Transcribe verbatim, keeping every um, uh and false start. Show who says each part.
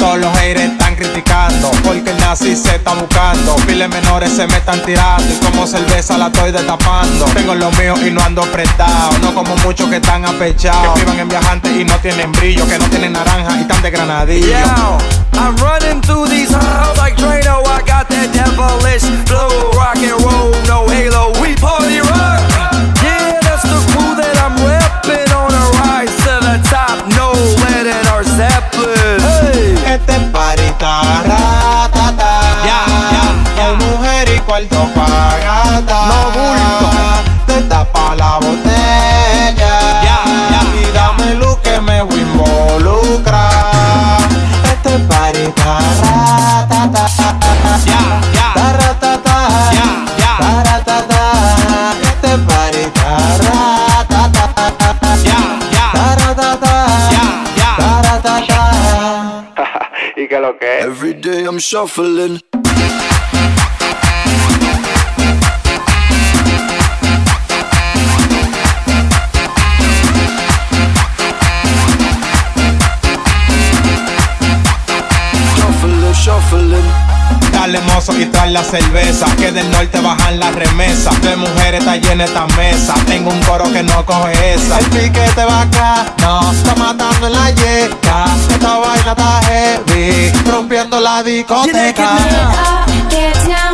Speaker 1: Todos los haters están criticando porque el nazi se está buscando. Piles menores se me están tirando y como cerveza la estoy destapando. Tengo lo mío y no ando prestado, no como muchos que están apechados, que vivan en viajantes y no tienen brillo, que no tienen naranja y están de granadillo.
Speaker 2: Yo, I'm running through these halls like Drano. I got that devilish flow, rock and roll, no halo, we party rock. Yeah, that's the crew that I'm repping on a rise to the top, no lead in our Zeppelin. Hey.
Speaker 1: Este party está ratata,
Speaker 2: Ya, ya, ya.
Speaker 1: hay mujer y cuarto pagata,
Speaker 2: No bulto.
Speaker 1: te tapa la botella,
Speaker 2: Ya, ya,
Speaker 1: y dame luz que me voy a involucrar. Este party está ratata,
Speaker 2: Ya, ya.
Speaker 1: está ratata,
Speaker 2: Ya, ya.
Speaker 1: está ratata. Este party está ratata,
Speaker 2: Ya, ya.
Speaker 1: está ratata,
Speaker 2: Ya, ya.
Speaker 1: está ratata.
Speaker 2: ¿Y qué lo que es?
Speaker 3: Every day I'm shuffling. Shuffling, shuffling.
Speaker 1: Dale mozo y trae la cerveza, que del norte bajan las remesas. De mujeres está llena esta mesa, tengo un coro que no coge esa. El piquete va acá, no, está matando en la yeca. Esta vaina está heavy, rompiendo la discoteca.
Speaker 4: Get up, get down.